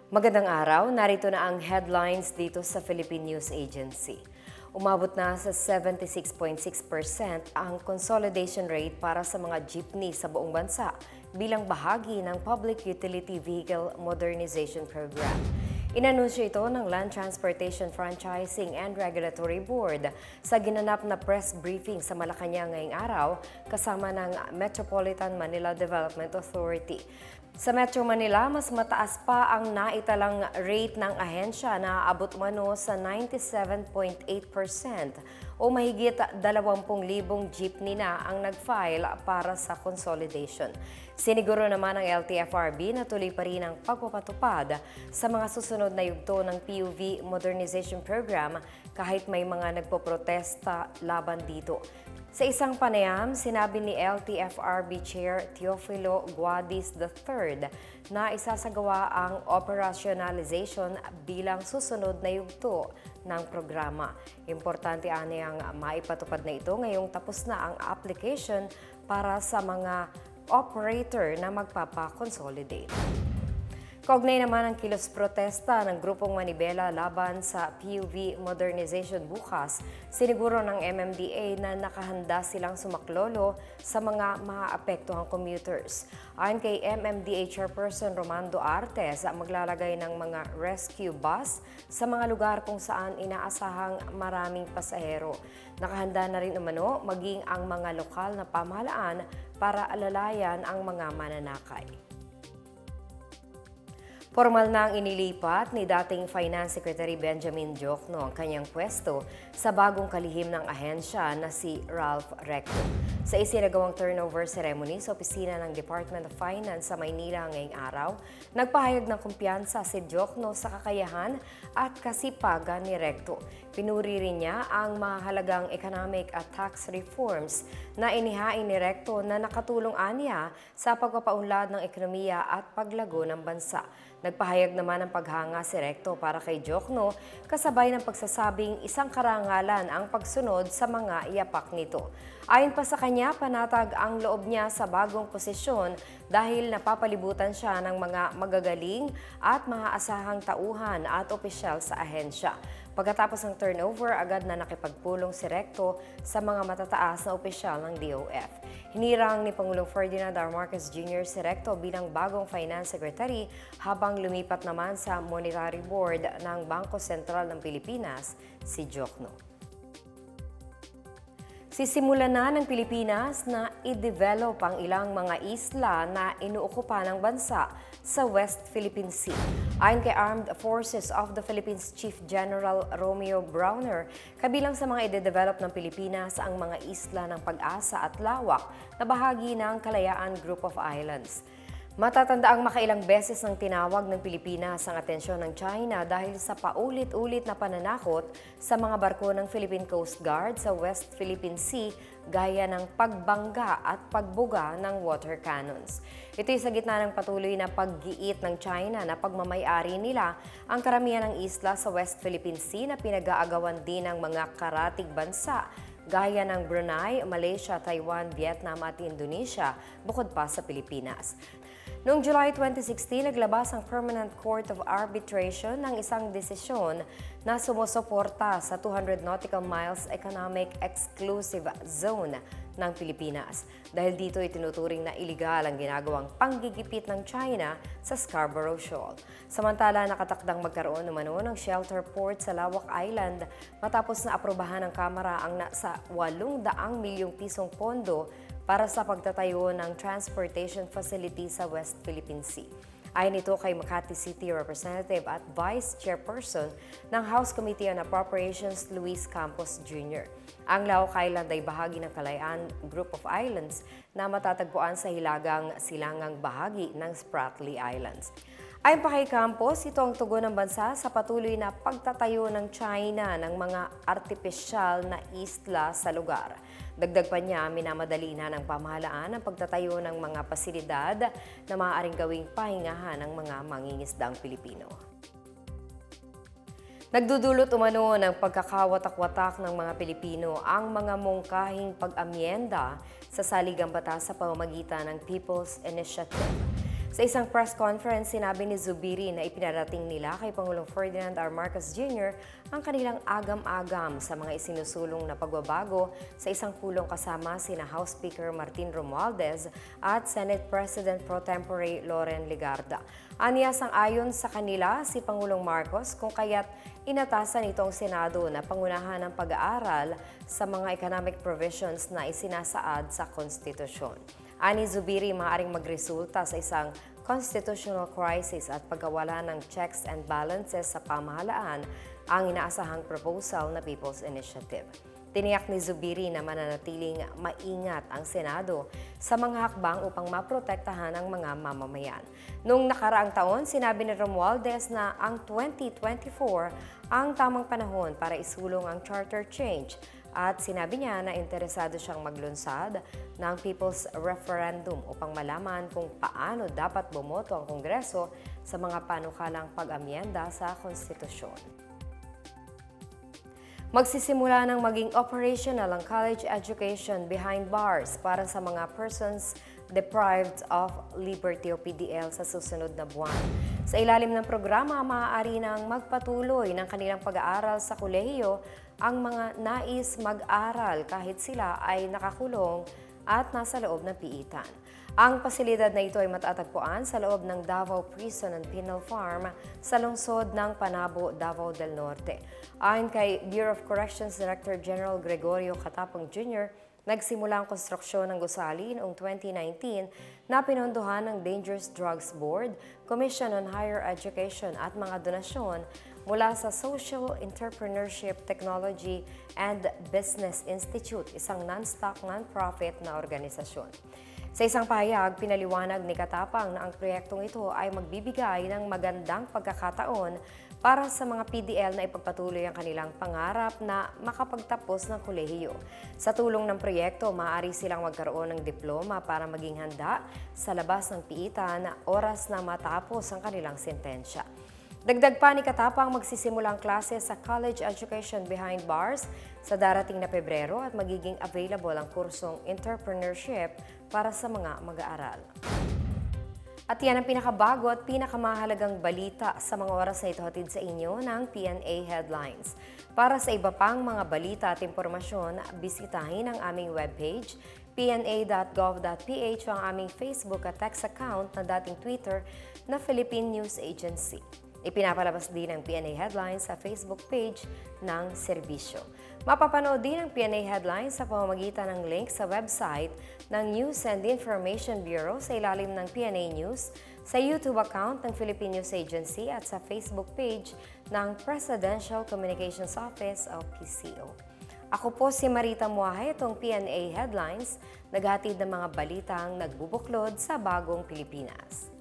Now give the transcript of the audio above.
Magandang araw, narito na ang headlines dito sa Philippine News Agency. Umabot na sa 76.6% ang consolidation rate para sa mga jeepney sa buong bansa bilang bahagi ng Public Utility Vehicle Modernization Program. Inanunsyo ito ng Land Transportation Franchising and Regulatory Board sa ginanap na press briefing sa Malacanang ngayong araw kasama ng Metropolitan Manila Development Authority. Sa Metro Manila, mas mataas pa ang naitalang rate ng ahensya na abot umano sa 97.8% o mahigit 20,000 jeepney na ang nag-file para sa consolidation. Siniguro naman ng LTFRB na tuloy pa rin ang pagpapatupad sa mga susunod na yugto ng PUV Modernization Program kahit may mga nagpoprotesta laban dito. Sa isang panayam, sinabi ni LTFRB Chair Teofilo Guadis III na isasagawa ang operationalization bilang susunod na yugto ng programa. Importante ang maipatupad na ito ngayong tapos na ang application para sa mga operator na magpapakonsolidate. Kaugnay naman ang kilos protesta ng Grupong Manibela laban sa PUV Modernization bukas, siniguro ng MMDA na nakahanda silang sumaklolo sa mga maaapektuhang commuters. Ayon kay MMDA Chairperson Romando Artes, maglalagay ng mga rescue bus sa mga lugar kung saan inaasahang maraming pasahero. Nakahanda na rin umano maging ang mga lokal na pamahalaan para alalayan ang mga mananakay. Formal na ang inilipat ni dating Finance Secretary Benjamin Diokno ang kanyang pwesto sa bagong kalihim ng ahensya na si Ralph Recto. Sa isinagawang turnover ceremony sa opisina ng Department of Finance sa Maynila ngayong araw, nagpahayag ng kumpiyansa si Diokno sa kakayahan at kasipagan ni Recto. Pinuri rin niya ang mahalagang economic at tax reforms na inihain ni Recto na nakatulong aniya sa pagpapaunlad ng ekonomiya at paglago ng bansa. Nagpahayag naman ng paghanga si Recto para kay Diokno kasabay ng pagsasabing isang karangalan ang pagsunod sa mga iyapak nito. Ayon pa sa kanya, panatag ang loob niya sa bagong posisyon dahil napapalibutan siya ng mga magagaling at maaasahang tauhan at opisyal sa ahensya. Pagkatapos ng turnover, agad na nakipagpulong si Recto sa mga matataas na opisyal ng DOF. Hinirang ni Pangulong Ferdinand R. Marcos Jr. si Recto bilang bagong Finance Secretary habang lumipat naman sa Monetary Board ng Bangko Sentral ng Pilipinas si Diokno. Sisimulan na ng Pilipinas na i-develop ang ilang mga isla na inuukupa ng bansa sa West Philippine Sea. Ayon kay Armed Forces of the Philippines Chief General Romeo Browner, kabilang sa mga i-develop ng Pilipinas ang mga isla ng Pag-asa at Lawak na bahagi ng Kalayaan Group of Islands. Matatandaang makailang beses ng tinawag ng Pilipinas ang atensyon ng China dahil sa paulit-ulit na pananakot sa mga barko ng Philippine Coast Guard sa West Philippine Sea gaya ng pagbangga at pagbuga ng water cannons. Ito'y sa gitna ng patuloy na paggiit ng China na pagmamay-ari nila ang karamihan ng isla sa West Philippine Sea na pinag-aagawan din ng mga karatig bansa gaya ng Brunei, Malaysia, Taiwan, Vietnam at Indonesia bukod pa sa Pilipinas. Noong July 2016, naglabas ang Permanent Court of Arbitration ng isang desisyon na sumusuporta sa 200 nautical miles economic exclusive zone ng Pilipinas. Dahil dito itinuturing na iligal ang ginagawang panggigipit ng China sa Scarborough Shoal. Samantala, nakatakdang magkaroon umano ng shelter port sa Lawak Island matapos na aprobahan ng Kamara ang nasa 800 milyong pisong pondo para sa pagtatayo ng transportation facility sa West Philippine Sea. Ayon ito kay Makati City Representative at Vice Chairperson ng House Committee on Appropriations Luis Campos Jr. Ang Lawak Island ay bahagi ng Kalayaan Group of Islands na matatagpuan sa hilagang silangang bahagi ng Spratly Islands. Ayon pa kay Campos, ito ang tugon ng bansa sa patuloy na pagtatayo ng China ng mga artipisyal na isla sa lugar. Dagdag pa niya, minamadali na ng pamahalaan ang pagtatayo ng mga pasilidad na maaaring gawing pahingahan ng mga mangingisdang Pilipino. Nagdudulot umano ng pagkakawatak-watak ng mga Pilipino ang mga mungkahing pag-amyenda sa saligang batas sa pamamagitan ng People's Initiative. Sa isang press conference, sinabi ni Zubiri na ipinarating nila kay Pangulong Ferdinand R. Marcos Jr. ang kanilang agam-agam sa mga isinusulong na pagbabago sa isang pulong kasama sina House Speaker Martin Romualdez at Senate President Pro Tempore Loren Legarda. Aniya sang-ayon sa kanila si Pangulong Marcos kung kaya't inatasan itong Senado na pangunahan ng pag-aaral sa mga economic provisions na isinasaad sa konstitusyon. Ani Zubiri, maaaring magresulta sa isang constitutional crisis at pagkawala ng checks and balances sa pamahalaan ang inaasahang proposal na People's Initiative. Tiniyak ni Zubiri na mananatiling maingat ang Senado sa mga hakbang upang maprotektahan ang mga mamamayan. Noong nakaraang taon, sinabi ni Romualdez na ang 2024 ang tamang panahon para isulong ang charter change at sinabi niya na interesado siyang maglunsad ng People's Referendum upang malaman kung paano dapat bumoto ang Kongreso sa mga panukalang pag-amyenda sa konstitusyon. Magsisimula ng maging operational ang college education behind bars para sa mga persons deprived of liberty o PDL sa susunod na buwan. Sa ilalim ng programa, maaari nang magpatuloy ng kanilang pag-aaral sa kolehiyo ang mga nais mag-aral kahit sila ay nakakulong at nasa loob ng piitan. Ang pasilidad na ito ay matatagpuan sa loob ng Davao Prison and Penal Farm sa lungsod ng Panabo, Davao del Norte. Ayon kay Bureau of Corrections Director General Gregorio Catapang Jr., nagsimula ang konstruksyon ng gusali noong 2019 na pinondohan ng Dangerous Drugs Board, Commission on Higher Education at mga donasyon mula sa Social Entrepreneurship Technology and Business Institute, isang non-stock, non-profit na organisasyon. Sa isang pahayag, pinaliwanag ni Katapang na ang proyektong ito ay magbibigay ng magandang pagkakataon para sa mga PDL na ipagpatuloy ang kanilang pangarap na makapagtapos ng kolehiyo. Sa tulong ng proyekto, maaari silang magkaroon ng diploma para maging handa sa labas ng piitan na oras na matapos ang kanilang sentensya. Dagdag pa ni Katapang, magsisimula ang klase sa College Education Behind Bars sa darating na Pebrero at magiging available ang kursong Entrepreneurship para sa mga mag-aaral. At yan ang pinakabago at pinakamahalagang balita sa mga oras na ito hatid sa inyo ng PNA Headlines. Para sa iba pang mga balita at impormasyon, bisitahin ang aming webpage, pna.gov.ph o ang aming Facebook at text account na dating Twitter na Philippine News Agency. Ipinapalabas din ang PNA Headlines sa Facebook page ng serbisyo. Mapapanood din ang PNA Headlines sa pamamagitan ng link sa website ng News and Information Bureau sa ilalim ng PNA News, sa YouTube account ng Philippine News Agency at sa Facebook page ng Presidential Communications Office o PCO. Ako po si Marita Muahe, itong PNA Headlines, naghatid ng mga balitang nagbubuklod sa bagong Pilipinas.